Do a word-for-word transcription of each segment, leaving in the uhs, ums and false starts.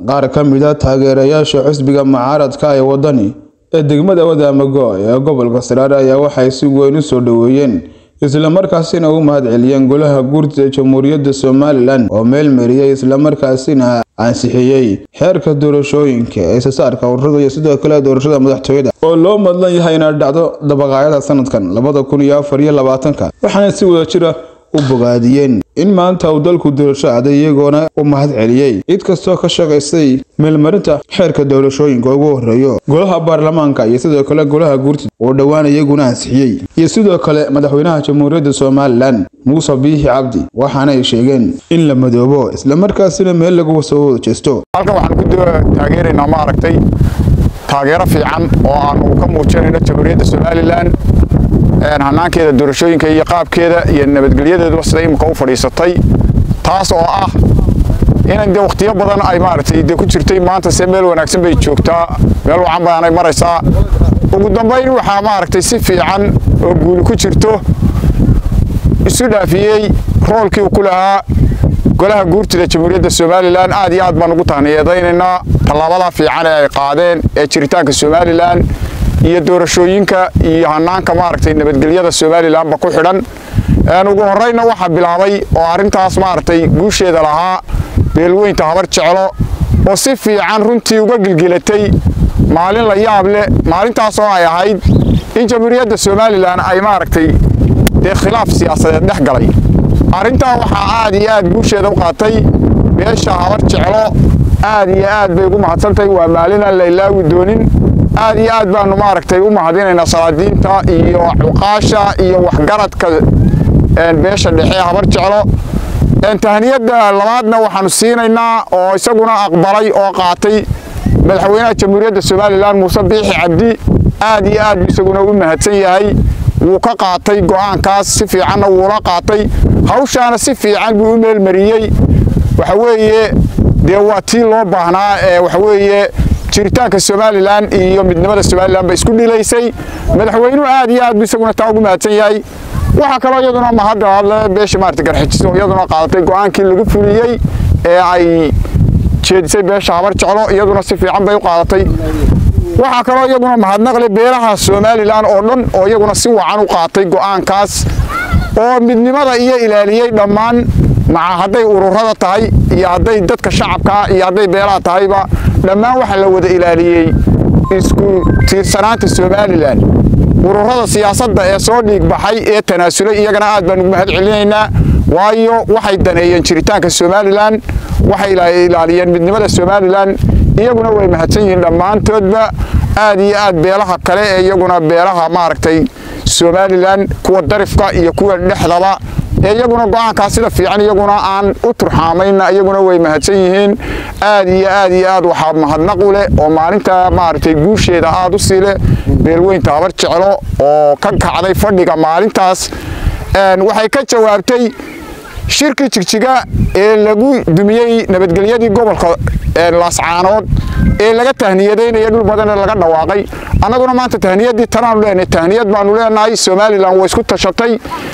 qaar ka mid ah taageerayaasha xisbiga mucaaradka ee wadani ee degmada Wadaamago ee gobolka Saraar ayaa waxay si weyn u soo dhaweeyeen isla markaasina u mahadceliyeen golaha guurtida ee Jamhuuriyadda Soomaaliland oo meel mariyay isla markaasina ansixiyay xeerka doorashooyinka ee saarka ururada iyo sidoo kale doorashada madaxtooyada oo loo madlan yahay inay dhacdo dabaqaayada sanadkan laba kun iyo afar iyo labaatan waxaana si wada jira u bogaadiyeen in maanta uu dalku doorasho aaday iyagoona u mahadceliyay cid kastoo ka shaqeysay meelmarinta xeerka doorashooyinka ugu horeeyo golaha baarlamaanka iyo sidoo kale golaha guurtida oo dhawaan iyaguna ansixiyay iyo sidoo kale madaxweynaha Jamhuuriyadda Soomaaliland Muuse Biixi Cabdi waxaana ay sheegeen in la madoobo isla markaasina meel lagu soo jeesto halkan waxaan ku taageeraynaa ma aragtay taageero fiican oo aan ka muujinayno Jamhuuriyadda Soomaaliland een hanaankeeda doorashooyinka iyo qaabkeeda iyo nabadgelyadeedu sida imka u fadhiisatay taas oo ah in de waqtiyo badan ay maartay de ku jirtay maanta si meel wanaagsan bay joogtaa meel wacan baan ay maraysaa ugu dambeyn waxa maartay si fiican oo guul ku jirto isu dhaafiyay roolkii uu ku lahaa golaha guurtida Jamhuuriyadda Soomaaliland aad iyo aad baan ugu tahniyadaynaa talaabada fiican ee ay qaadeen ee jiritaanka Soomaaliland iyo doorashooyinka iyo hanaanka maartay nabadgelyada Soomaaliland ba ku xidhan aan ugu horeyna waxa bilaabay oo arintaas maartay guusheeda lahaa beelweynta habar jeclo oo si fiican runtii uga gilgilatay maalin la yaab leh maalintaas oo ay ahayd in Jamhuuriyadda Soomaaliland ay maartay de khilaaf siyaasadeed dhex galay arinta waxa aad iyo aad guusheeda u qaatay beesha habar jeclo aad iyo aad bay ugu mahadsantahay waa maalin la ilaawi doonin aad iyo aad baanu maaragtay u mahadinaynaa salaadiinta iyo cuqaasha iyo waxgaradka een beesha dhexe habar jeclo een tahniyada labaadna waxaanu siinaynaa oo isaguna aqbalay oo qaatay madaxweynaha Jamhuuriyadda Soomaaliland Muuse Biixi Cabdi aad iyo aad isaguna u mahadsan yahay wuu ka qaatay go'aankaas si fiican uu la qaatay hawshaana si fiican buu u meel mariyay waxa weeye de waa tii loo baahnaa ee waxa weeye jiritaanka Soomaaliland iyo midnimada Soomaaliland bay isku dhilaysay madaxweynuhu aad iyo aad isaguna taa ugu mahadsan yahay waxa kale iyaduna mahadnaq beesha maartay garxijiso iyaduna qaadatay go'aankii lagu fuliyay ee ay jeedisay beesha habar jeclo iyaduna si fiican bay u qaadatay waxa kale iyaduna mahadnaq leh beelaha Soomaaliland oo dhan oo iyaguna si wacan u qaatay go'aankaas oo midnimada iyo ilaaliyay dhammaan maca haday ururada tahay iyo haday dadka shacabka iyo haday beelaha tahayba dhammaan waxa la wada ilaaliyay isku tiirsanaanta Soomaaliland ururada siyaasadda ee soo dhiig baxay ee tanaasulay iyagana aad baan ugu mahadcelinaynaa waayo waxay daneeyeen jiritaanka Soomaaliland waxay ilaaliyeen midnimada Soomaaliland iyaguna way mahadsan yihiin dhamaantoodba aad iyo aad beelaha kale ee iyaguna beelaha maaragtay Soomaaliland kuwa darifka iyo kuwa dhexdaba iyaguna go'aankaas sida fiican iyaguna aan u turxaamayna iyaguna way mahadsan yihiin aad iyo aad iyo aad waxa mahadnaq u leh oo maalinta maartay guusheeda aad u siile beelweynta habar jeclo oo ka kacday fadhiga maalintaas een waxay ka jawaabtay shirki jigjiga ee lagu dumiyay nabadgelyadii gobolka ee Laascaanood ee laga tahniyadeenay dhul badan laga dhawaaqay anaguna maanta tahniyadii tanaan leenahay tahniyad baanu leenahay Soomaaliland way isku tashatay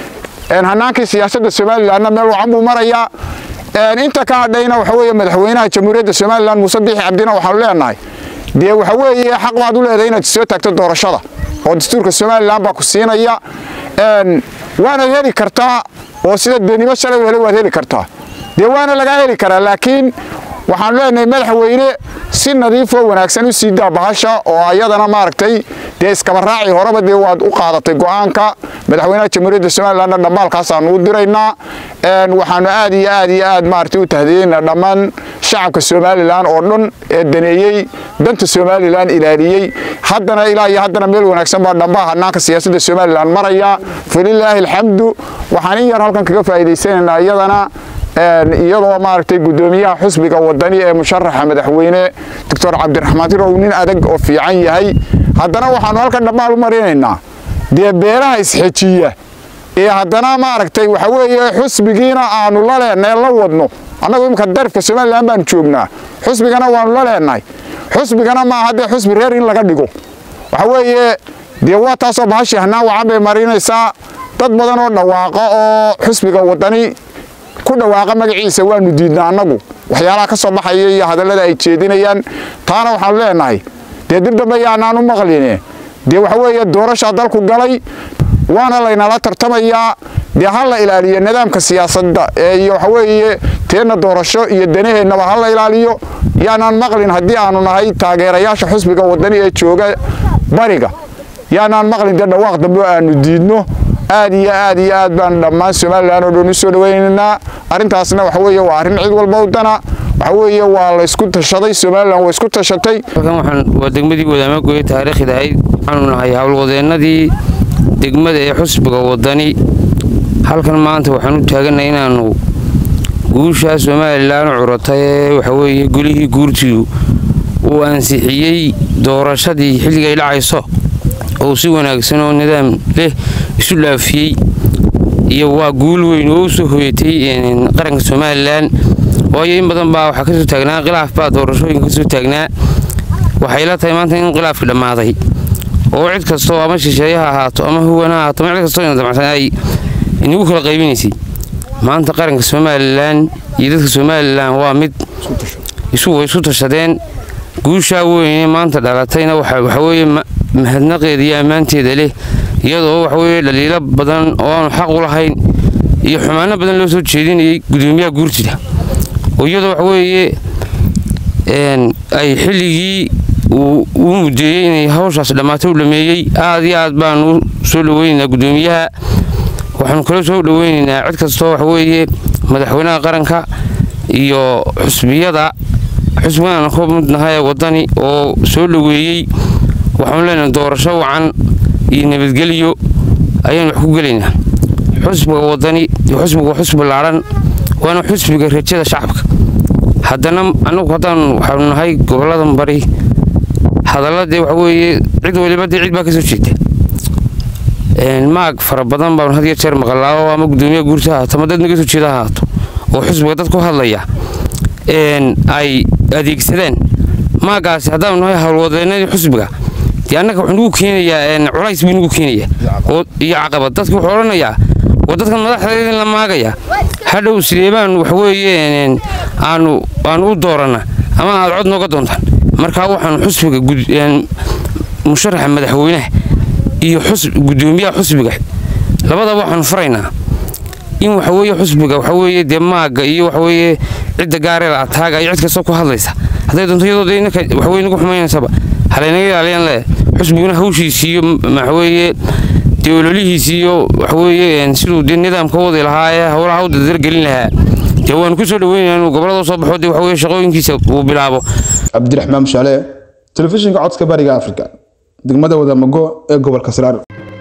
een hanaanka siyaasadda Soomaaliland meel wacan buu maraya een inta ka hadhayna waxa weeye madaxweynaha Jamhuuriyadda Soomaaliland Muuse Biixi Cabdina waxaanu leenahay de waxa weeye xaq baad u leedahay inaad soo tagto doorashada oo dastuurka Soomaaliland baa ku siinaya een waana heli kartaa oo sida deenimo shalay weli waad heli kartaa de waana laga heli karaa laakiin waxaan leenahay madaxweyne si nadiif oo wanaagsan u sii daabahasha oo ayadana maaragtay de iska baraaci horeba de waad u qaadatay go'aanka madaxweynaha Jamhuuriyadda Soomaaliland dhamaalkaas aan u diraynaa een waxaan aad iyo aad iyo aad maartay u tahdiyeynaa dhamaan shacabka Soomaaliland oo dhan ee daneeyay danta Soomaaliland ilaaliyay haddana ilaa iyo haddana meel wanaagsan baa dhanba hanaanka siyaasadda Soomaaliland maraya falilaahi alxamdu waxaan yar halkan kaga faa'iideysanaynaa iyadana een iyadoo maartay gudoomiyaha xisbiga wadani ee musharaxa madaxweyne Doctor Cabdiraxmaan Tirow nin adag oo fiican yahay haddana waxaan halkan dhamaal u marinaynaa de beelaha isxejiya ee haddana maartay waxa weeye xisbigiina aanu la leenahay la wadno annagu imka darafka Soomaaliland baan joognaa xisbigana waanu la leenahay xisbigana ma hadda xisbi reer in laga dhigo waxa weeye de waa taasoo baashi hanaa wacan bay marinaysaa dad badan oo dhawaaqa oo xisbiga wadani ku dhawaaqa magaciisa waanu diidnaa annagu waxyaalaha ka soo baxaya iyo hadallada ay jeedinayaan taana waxaan leenahay dee dib dambe yaanaan u maqline dee waxa weeye doorasha dalku galay waana laynala tartamayaa dee ha la ilaaliyo nidaamka siyaasadda iyo waxa weeye teena doorasho iyo danaheennaba ha la ilaaliyo yaanaan maqlin haddii aanu nahay taageerayaasha xisbiga wadani ee jooga bariga yaanaan maqlin dee dhawaaq dambe aanu diidno aad iyo aad iyo aad baan dhammaan Soomaaliland oo dhan u soo dhawaynaynaa arrintaasna waxa weeye waa arrin cid walba wadana waxa weeye waa la isku tashaday Soomaaliland waa isku tashatay halkan waxaan waa degmadii Wadaamago ee taariikhda ahayd waxaanu nahay hawlwadeenadii degmada ee xisbiga wadani halkan maanta waxaan u taaganahay inaanu guusha Soomaaliland curatay waxa weeye gulihii guurtigu uu ansixiyay doorashadii xilliga ay dhacayso oo si wanaagsan oo nidaam leh isu dhaafiyay iyo waa guul weyn oo soo hoyatay qaranka Soomaaliland oo ay in badan baa waxa ka soo taagnaa khilaaf baa doorashooyinka ka soo taagnaa waxay la tahay maanta in khilaafki dhamaaday oo cid kasto ama shisheeyaha ahaato ama huwana ahaato cid kasto in damacsan ay inuu kala qaybinaysay maanta qaranka Soomaaliland iyo dadka Soomaaliland waa mid isu isu tashadeen guusha weyn maanta dhalatayna waxa waxa weeye mahadnaqeeda iyo amaanteeda leh iyadoo waxa weeye dhaliilo badan oo aan xaq u lahayn iyo xumaano badan loo soo jeedinayay gudoomiyaha guurtida oo iyadoo waxa weeye een ay xilligii uu mudeeyay inay hawshaas dhamaato u dhameeyay aad iyo aad baan u soo dhaweynaynaa gudoomiyaha waxaan kala soo dhaweynaynaa cid kasta waxa weeye madaxweynaha qaranka iyo xusbiyada xusbiyada ku midnahay wadani oo soo dhaweeyay waxaan leenahay doorasho wacan iyo nabadgelyo ayaan wax ku galeynaa xusbiga wadani iyo xusbiga xusbi laaran waana xusbiga rajada shacabka haddana anagu haddaan waxaanu nahay gobolada bari hadalladii waxa weeye cid waliba cid baa ka soo jeeda een maag fara badan baan had iyo jeer maqlaa ama gudoomiyaha guurtaha ama dad naga soo jeeda haato oo xisbiga dad ku hadlaya een ay adeegsadeen maagaas haddaan nahay hawlwadeenadii xisbiga tii annaga wuxuu nagu keenayaa een culays buu nagu keenayaa oo iyo caqabad dadku wuxuu oranayaa oo dadka madaxda la maagaya hadhow sideebaan wax weeyeen aanu aanu u doorana ama aad cod nooga doontaan marka waxaan xisbiga musharaxa madaxweynaha iyo xusb gudoomiyaha xisbiga labada waxaan faraynaa in waxa weeye xisbiga waxa weeye deemaaga iyo waxa weeye cid gaareel ataaga iyo cid kasta ku hadlaysa haday doonto iyadoo inka waxa weeye nagu xumaynaysa halaynaga ilaaliyaan le xisbiguna hawshiisa iyo waxa weeye dawladihiisa iyo waxa weeye sidoo nidaamka wadi lahaa hawlaha u dargelin lahaa waan ku soo dhaweynaynaa gobolada soo baxo waxa weeye shaqooyinkiisa uu bilaabo Cabdiraxmaan Shale telefishinka codka bariga Afrika degmada Wadaamago ee gobolka Saraar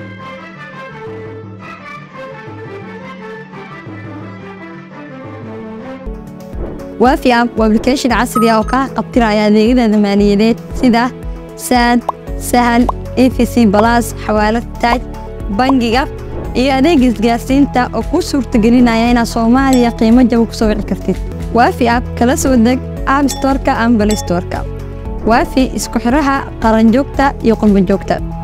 وافي اب وابلكيشن عصري oo ka qabtiraya adeegyada maaliyadeed sida sad sahal E V C plus xawaalad taaj bangiga iyo adeeg isgaarsiinta oo ku suurtagelinaya inaad Soomaaliya qiimo jaban ku soo wici kartid وافي اب kala soo deg App Store-ka ama Play Store-ka وافي isku xiraha qaran joogta iyo qurbo joogta